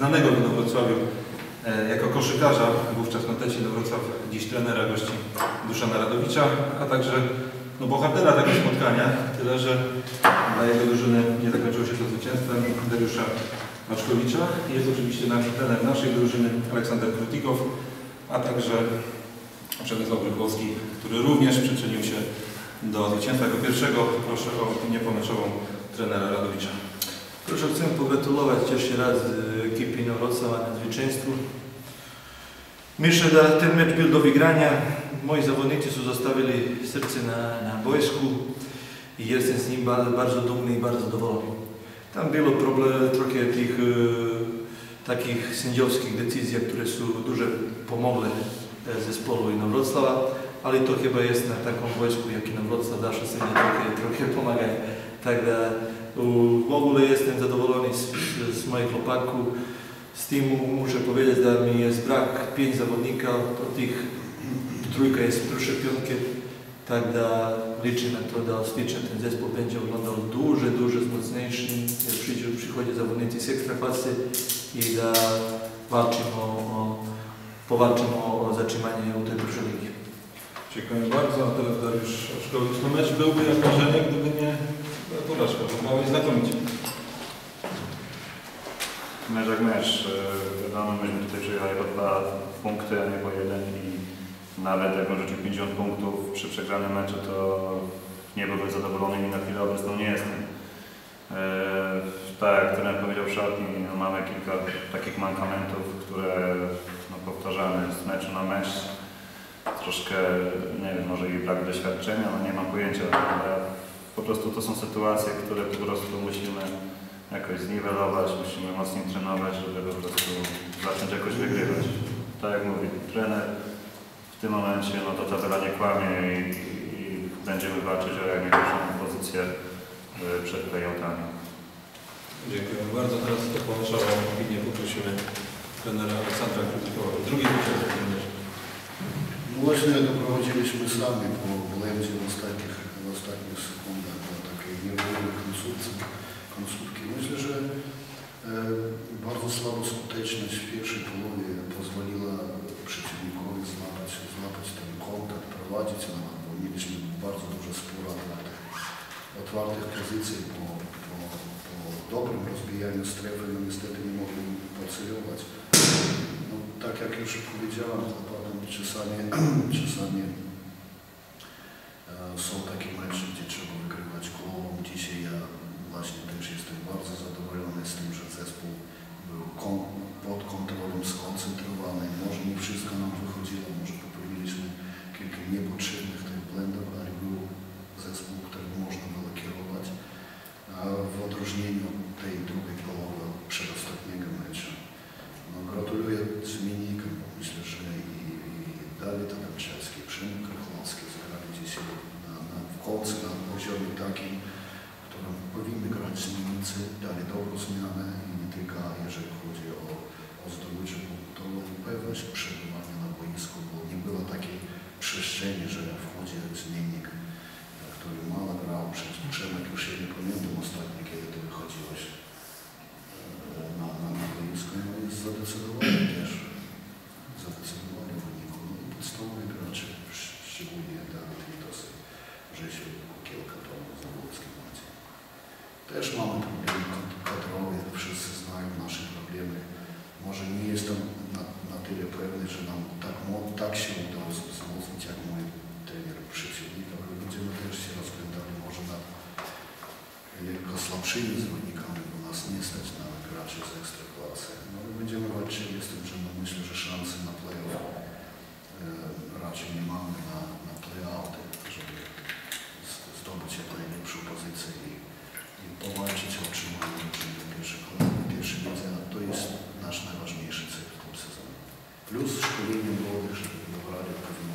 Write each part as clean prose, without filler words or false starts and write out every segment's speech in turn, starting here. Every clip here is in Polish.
znanego w Inowrocławiu jako koszykarza, wówczas w Noteci Inowrocław, dziś trenera gości Duszana Radowicza, a także bohatera tego spotkania, tyle że dla jego drużyny nie zakończyło się to zwycięstwem Dariusza Maczkowicza. Jest oczywiście trener naszej drużyny Aleksander Krutikow, a także Przemysław Grykowski, który również przyczynił się do zwycięstwa jako pierwszego. Proszę o opinię pomeczową trenera Radowicza. Proszę, chcę pogratulować jeszcze raz ekipie Inowrocława na zwycięstwu. Myślę, że ten mecz był do wygrania. Moi zawodnicy zostawili serce na boisku i jestem z nim bardzo dumny i bardzo zadowolony. Tam było trochę tych takich sędziowskich decyzji, które są duże pomogły zespołu Inowrocława, ale to chyba jest na taką boisku jak Inowrocław, zawsze sędzia trochę pomagają. Także w ogóle jestem zadowolony z moich chłopaków. Z tym muszę powiedzieć, że mi jest brak 5 zawodników, to tych trójka jest proszę piątkę, także liczę na to, że styczeń ten zespół będzie wyglądał dużo mocniejszy, jak przychodzi zawodnicy z ekstraklasy i że powalczymy o zatrzymanie tej pierwszej ligi. Dziękuję bardzo. A teraz Dariusz Maczkowicz. No mecz byłby jak marzenie, gdyby nie porażka, bo grałeś znakomicie. Mecz jak mecz. Wiadomo, myśmy tutaj przyjechali po 2 punkty, a nie po 1 i nawet jak on rzucił 50 punktów przy przegranym meczu, to nie byłbym zadowolony i na chwilę obecną nie jestem. Tak jak trener powiedział w szatni, mamy kilka takich mankamentów, które powtarzamy z meczu na mecz. Troszkę, nie wiem, może i brak doświadczenia, nie mam pojęcia, ale po prostu to są sytuacje, które po prostu musimy jakoś zniwelować, musimy mocniej trenować, żeby po prostu zacząć jakoś wygrywać. Tak jak mówi trener, w tym momencie to tabela nie kłamie i będziemy walczyć o jak najlepszą pozycję przed play-outami. Dziękuję bardzo. Teraz to pomyślałą opinię poprosimy trenera Aleksandra Krutikowa. Drugi wyciąg w tym meczu. Właśnie doprowadziliśmy sami po błędzie w ostatnich sekundach do takiej nieudolnej końcówki. Myślę, że bardzo słaba skuteczność w pierwszej połowie pozwoliła przeciwnikowi złapać ten kontakt, prowadzić nawet, bo mieliśmy bardzo dużo spór otwartych pozycji po dobrym rozbijaniu strefy, no niestety nie mogli pacyjować. No, tak jak już powiedziałem, czasami są takie mecze, gdzie trzeba wygrywać głową. Dzisiaj ja właśnie też jestem bardzo zadowolony z tym, że zespół był pod kontrolą, skoncentrowany. Może nie wszystko nam wychodziło, może popełniliśmy kilka niepotrzebnych tych błędów, ale był zespół, którym można było kierować. A w odróżnieniu tej drugiej połowy przedostatniego meczu. No, gratuluję zmiennikom, bo myślę, że i Dawid Adamczewski, Przemek Krychlowski zagrali dzisiaj w końcu na poziomie takim, w którym powinny grać zmiennicy, dali dobrą zmianę i nie tylko jeżeli chodzi o zdobycie punktową, pewność przebywania na boisku, bo nie było takiej przestrzeni, że wchodzi zmiennik, który mało grał. Przemek już się nie pamiętam ostatnio, kiedy ty wychodziłeś na boisku, no i zadecydowali też. Zadecydowali w wyniku. No i podstawowi gracze, szczególnie Dawid Witos, Grzesiu Kukiełka, Tomek Zawódzki. Też mamy problemy kadrowe, wszyscy znają nasze problemy. Może nie jestem na tyle pewny, że nam tak się udało wzmocnić, jak mój trener przeciwnika, ale będziemy też się rozglądali może nad lekko słabszymi zawodnikami, bo nas nie stać na graczy z ekstraklasy. No i będziemy walczyli z tym, że no myślę, że szanse na play-off raczej nie mamy na play-outy, żeby zdobyć jak najlepszą pozycję i powalczyć o utrzymanie pierwszej lidze, a to jest nasz najważniejszy cel w tym sezonie. Plus szkolenie młodych, żeby dobrali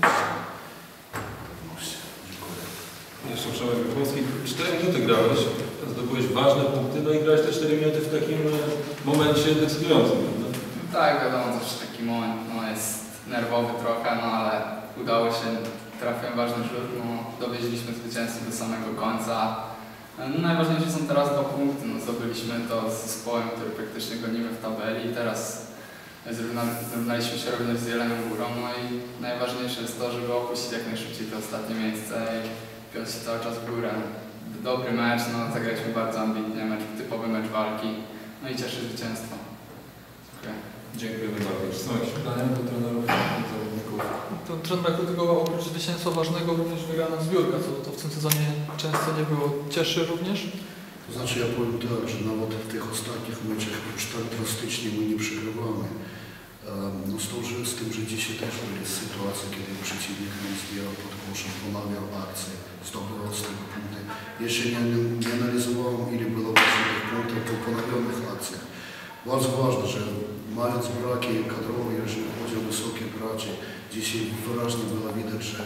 pewności. Dziękuję. Jeszcze Przemek Grykowski. 4 minuty grałeś, zdobyłeś ważne punkty, no i grałeś te 4 minuty w takim momencie decydującym, prawda? Tak, wiadomo, zawsze taki moment jest nerwowy trochę, no ale udało się, trafiłem ważny rzut, no dowieźliśmy zwycięstwo do samego końca. No, najważniejsze są teraz 2 punkty. No, zdobyliśmy to z zespołem, który praktycznie gonimy w tabeli i teraz zrównaliśmy się również z Jelenią Górą. No i najważniejsze jest to, żeby opuścić jak najszybciej to ostatnie miejsce i piąć się cały czas w górę. Dobry mecz, no, zagraliśmy bardzo ambitnie, typowy mecz walki. No i cieszy zwycięstwo. Dziękuję. Dziękujemy bardzo. Czy są jakieś pytania do trenerów i zawodników? To trener krytykował oprócz zwycięstwa ważnego również wygrana zbiórka, co to w tym sezonie często nie było. Cieszy również? To znaczy ja powiem tak, że nawet w tych ostatnich meczach już tak drastycznie my nie przegrywamy. No z tym, że dzisiaj też były sytuacje, kiedy przeciwnik nam zbierał pod koszem, ponawiał akcję, zdobywał z tego punkty. Jeszcze nie analizowałem, ile było tych punktów po ponawionych akcjach. Bardzo ważne, że mając braki kadrowe, jeżeli chodzi o wysokie gracze, dzisiaj wyraźnie było widać, że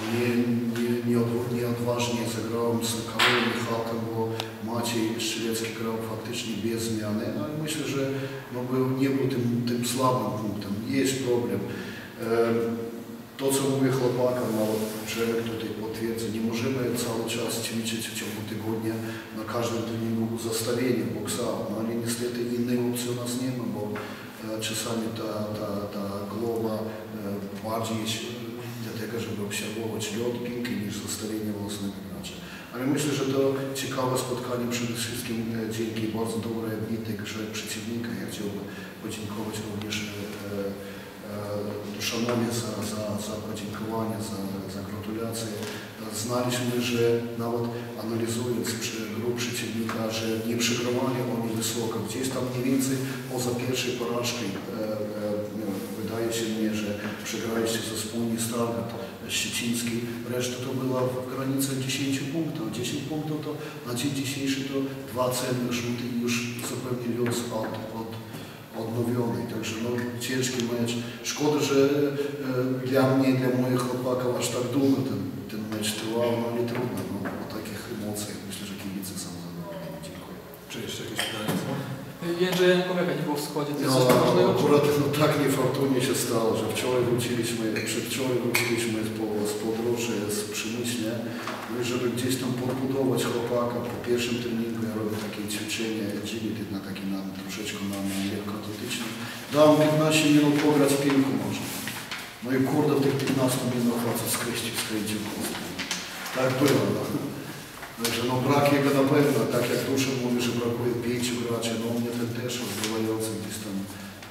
nieodważnie zagrałem z Karolem Michalkiem, bo Maciej Strzelecki grał faktycznie bez zmiany, ale myślę, że nie był tym słabym punktem. Jest problem. To, co mówię chłopakom, nawet Przemek tutaj potwierdza, nie możemy cały czas ćwiczyć w ciągu tygodnia na każdym treningu zestawienie boksa, no ale niestety innej opcji u nas nie ma, bo czasami ta głowa bardziej dlatego, żeby obserwować lot piłki niż zestawienie własnego gracza. Ale myślę, że to ciekawe spotkanie przede wszystkim dzięki bardzo dobrej grze przeciwnika. Ja chciałbym podziękować również Duszanowi za podziękowanie, za gratulacje. Znaliśmy, że nawet analizując grę przeciwnika, że nie przegrywali oni wysoko. Gdzieś tam mniej więcej poza pierwszej porażką wydaje się mnie, że przegraliście zespół Stargard Szczeciński. Reszta to była w granicach 10 punktów. 10 punktów to na dzień dzisiejszy to 2 cenne rzuty i już zupełnie los odnowiony. Także ciężki mecz. Szkoda, że dla mnie, dla moich chłopaków aż tak długo ten mecz trwał, no ale trudno. O takich emocjach myślę, że kibice są zadowoleni. Dziękuję. Czy jeszcze jakieś pytania są? Jędrzej Jankowiaka nie było w składzie, to jest No, coś ważnego? akurat tak niefortunnie się stało, że przedwczoraj wróciliśmy z podróży z Przemyśla, no i żeby gdzieś tam podbudować chłopaka po pierwszym treningu, ja robię takie ćwiczenie agility na taki troszeczkę na lekkoatletyczny. Dałem 15 minut pograć w piłkę może. No i kurde w tych 15 minut facet skręcił kostkę. Tak było. No. Także brak jego na pewno, tak jak Duszan mówi, że brakuje 5 graczy, no u mnie ten też rozgrywający gdzieś tam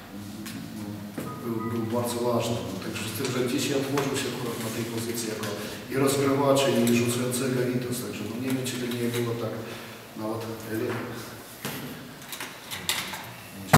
był bardzo ważny. No, także z tym, że dzisiaj otworzył się akurat na tej pozycji jako i rozgrywacza, i rzucającego Ritos, także no nie wiem, czy to nie było tak nawet lepiej.